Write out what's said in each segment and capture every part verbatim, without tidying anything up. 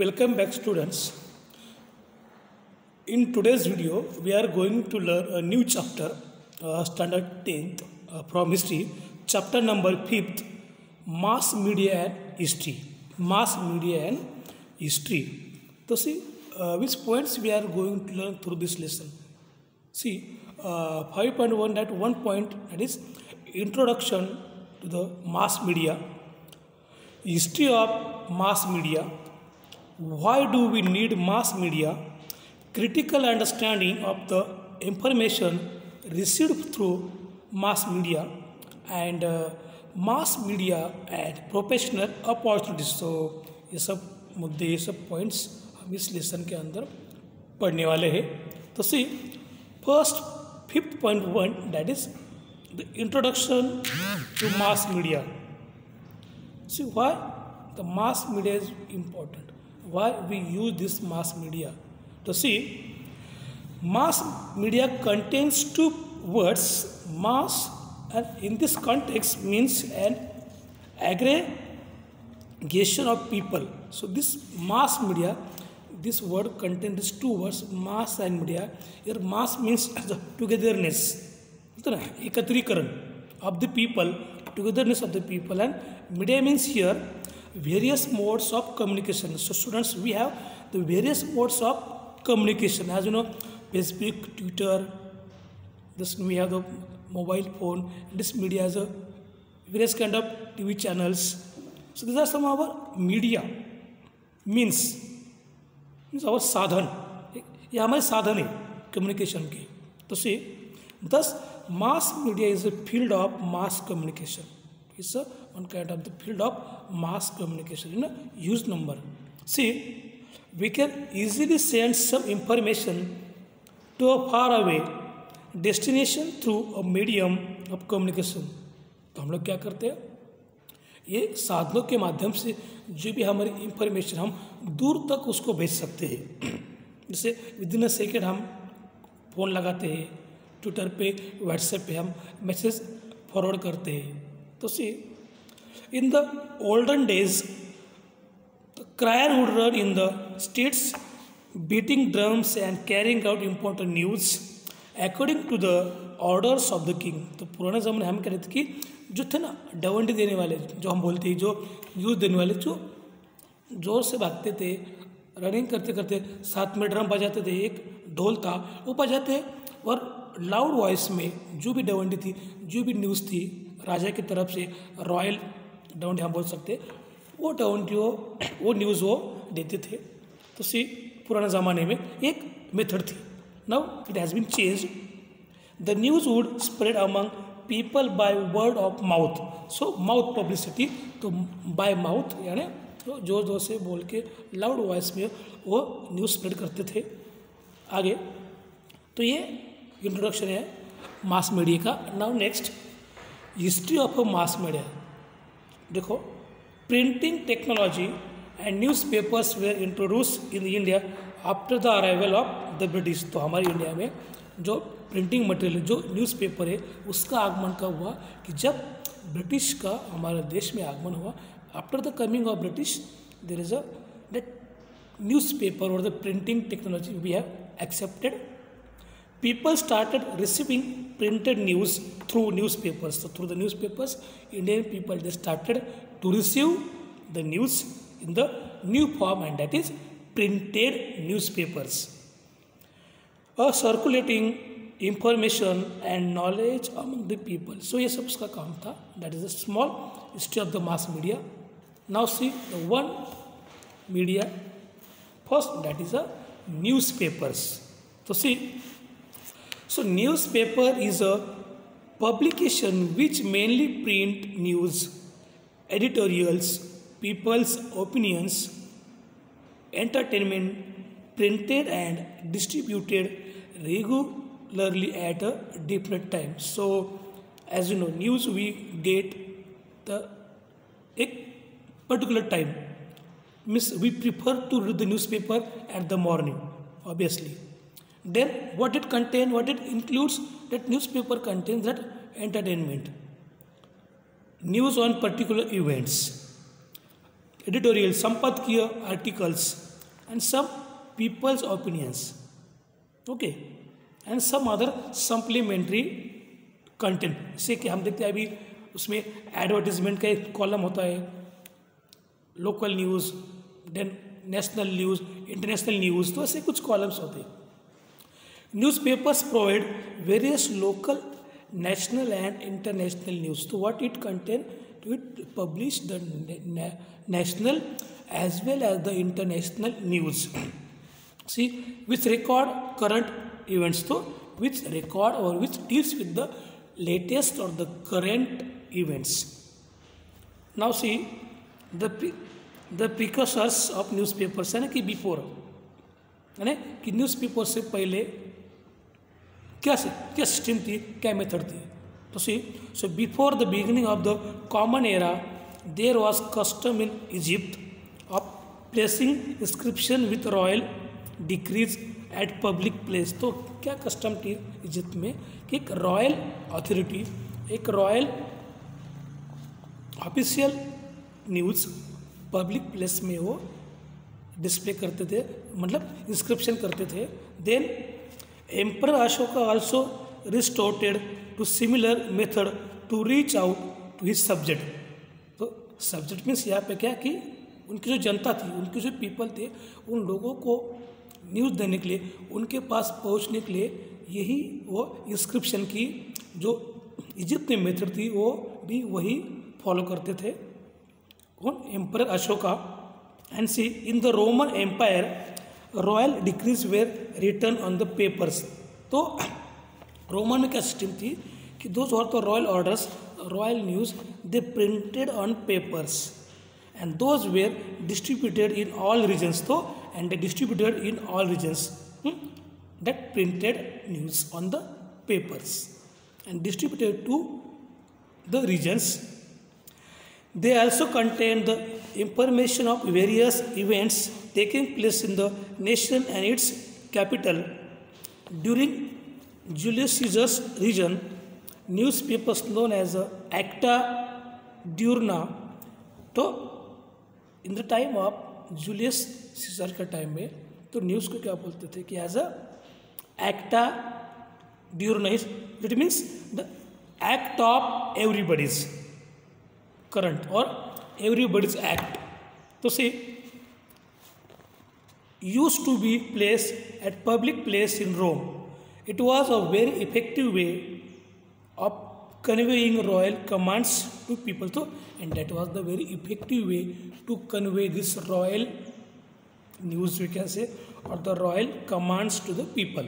Welcome back, students. In today's video, we are going to learn a new chapter, uh, standard tenth uh, from history, chapter number fifth, mass media and history. Mass media and history. So see, uh, which points we are going to learn through this lesson. See, uh, five point one, that one point, that is introduction to the mass media, history of mass media, why do we need mass media, critical understanding of the information received through mass media, and uh, mass media and professional opportunities. So ये सब मुद्दे, ये सब points हम इस lesson के अंदर पढ़ने वाले हैं. तो see first fifth point one, that is the introduction to mass media. See why the mass media is important, why we use this mass media. To see, mass media contains two words, mass, and in this context means an aggregation of people. So this mass media, this word contains two words, mass and media. Here mass means the togetherness, ekatrikaran of the people, togetherness of the people, and media means here various modes of communication. So students, we have the various modes of communication. As you know, Facebook, Twitter, this we have the mobile phone. This media has a various kind of T V channels. So these are some of our media. Means means our साधन, ये हमारे साधन है communication के. तो see, thus mass media is a field of mass communication. It's a one kind of the field of mass communication in a huge number. See, we can easily send some information to a far away destination through a medium of communication. तो हम लोग क्या करते हैं, ये साधनों के माध्यम से जो भी हमारी इंफॉर्मेशन हम दूर तक उसको भेज सकते हैं. जैसे विद इन अ सेकेंड हम फ़ोन लगाते हैं, ट्विटर पे, व्हाट्सएप पे हम मैसेज फॉरवर्ड करते हैं. तो see, in the olden days crier would run in the streets beating drums and carrying out important news according to the orders of the king. तो पुराने ज़माने हम कह रहे थे कि जो थे ना डवंडी देने वाले, जो हम बोलते हैं, जो न्यूज़ देने वाले, जो जोर से भागते थे, रनिंग करते करते साथ में ड्रम बजाते थे, एक ढोल था वो बजाते, और लाउड वॉइस में जो भी डवंडी थी, जो भी न्यूज़ थी राजा की तरफ से, रॉयल डवंडी हम बोल सकते, वो डवंडी वो वो न्यूज़ वो देते थे. तो सी, पुराने ज़माने में एक मेथड थी. Now it has been changed. The news would spread among people by word of mouth. So mouth publicity, तो बाय माउथ यानी तो जोर जोर से बोल के लाउड वॉइस में वो न्यूज़ स्प्रेड करते थे. आगे तो ये इंट्रोडक्शन है मास मीडिया का. Now next, history of a mass media. देखो, printing technology and newspapers were introduced in India after the arrival of the British. तो हमारे इंडिया में जो प्रिंटिंग मटेरियल, जो न्यूज़पेपर है, उसका आगमन कब हुआ कि जब ब्रिटिश का हमारे देश में आगमन हुआ. After the coming of British there is a that newspaper और the printing technology we have accepted. People started receiving printed news through newspapers. So through the newspapers, Indian people, they started to receive the news in the new form, and that is printed newspapers. A circulating information and knowledge among the people. So ये सब उसका काम था. That is a small history of the mass media. Now see the one media. First, that is a newspapers. So see, so newspaper is a publication which mainly print news, editorials, people's opinions, entertainment, printed and distributed regularly at a different time. So as you know, news we get the a particular time. Means we prefer to read the newspaper at the morning, obviously. Then what it contains, what it includes, that newspaper contains that entertainment, news on particular events, editorial, संपादकीय articles, and some people's opinions. Okay, and some other supplementary content. जैसे कि हम देखते हैं अभी उसमें advertisement का एक कॉलम होता है, local news, then national news, international news, तो ऐसे कुछ कॉलम्स होते हैं. Newspapers provide various local, national and international news. So what it contain? It publish the na national as well as the international news. See, which record current events. So which record or which deals with the latest or the current events. Now see the the precursors of newspapers है ना कि before है ना कि newspaper से पहले क्या से क्या सिस्टम थी, क्या मेथड थी. तो see so before the beginning of the common era there was custom in Egypt of placing inscription with royal decrees at public place. तो क्या कस्टम थी इजिप्ट में कि एक रॉयल अथॉरिटी, एक royal official news public place में वो display करते थे, मतलब इंस्क्रिप्शन करते थे. Then Emperor Ashoka also resorted to similar method to reach out to his subject. तो सब्जेक्ट मीन्स यहाँ पे क्या कि उनकी जो जनता थी, उनके जो पीपल थे, उन लोगों को न्यूज़ देने के लिए, उनके पास पहुँचने के लिए यही वो इंस्क्रिप्शन की जो इजिप्ट में मेथड थी वो भी वही फॉलो करते थे. कौन? Emperor Ashoka. And see in the Roman empire royal decrees were written on the papers. तो रोमन में क्या सिस्टम थी कि those are the royal orders, royal news, they printed on papers and those were distributed in all regions. तो and they distributed in all regions that printed news on the papers and distributed to the regions. They also contain the information of various events taking place in the nation and its capital. During Julius Caesar's reign, newspapers known as Acta Diurna. तो in the time of Julius Caesar का time में तो news को क्या बोलते थे कि as a Acta Diurna, it means the act of everybody's current or everybody's act. तो see used to be placed at public place in Rome. It was a very effective way of conveying royal commands to people. So and that was the very effective way to convey this royal news, we can say, or the royal commands to the people.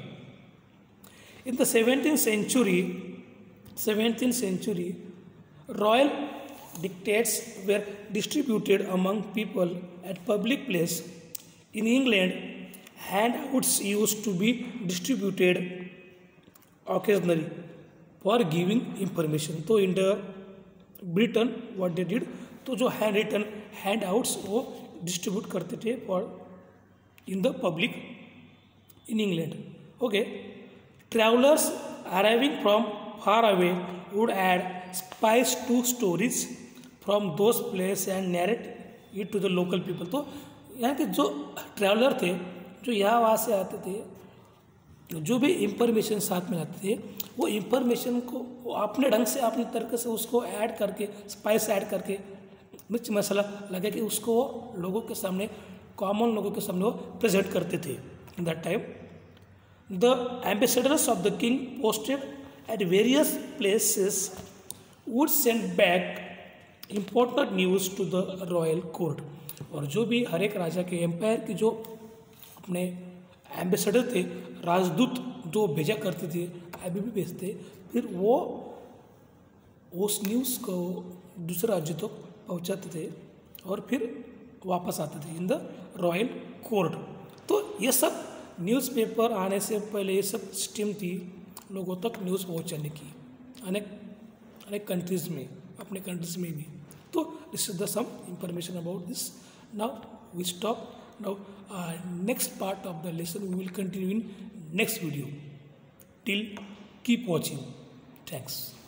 In the seventeenth century, seventeenth century, royal dictates were distributed among people at public place. In England, handouts used to be distributed occasionally for giving information. तो in the Britain what they did, तो जो hand written handouts वो distribute करते थे for in the public in England. Okay, travelers arriving from far away would add spice to stories from those places and narrate it to the local people. तो यहाँ के जो traveller थे, जो यहाँ वहाँ से आते थे, जो भी इंफॉर्मेशन साथ में लाते थे, वो इंफॉर्मेशन को वो अपने ढंग से अपने तरीके से उसको ऐड करके, स्पाइस ऐड करके, मिर्च मसाला लगा के उसको लोगों के सामने, कॉमन लोगों के सामने वो प्रेजेंट करते थे. In that time the ambassadors of the king posted at various places would send back important news to the royal court. और जो भी हर एक राजा के एम्पायर के जो अपने एम्बेसडर थे, राजदूत जो भेजा करते थे, अभी भी भेजते, फिर वो उस न्यूज़ को दूसरे राज्य तक पहुंचाते थे और फिर वापस आते थे इन द रॉयल कोर्ट. तो ये सब न्यूज़पेपर आने से पहले ये सब सिस्टम थी लोगों तक न्यूज़ पहुंचाने की, अनेक अनेक कंट्रीज़ में, अपने कंट्रीज़ में भी. तो this is the some information about this. Now we stop. Now next part of the lesson we will continue in next video. Till keep watching. Thanks.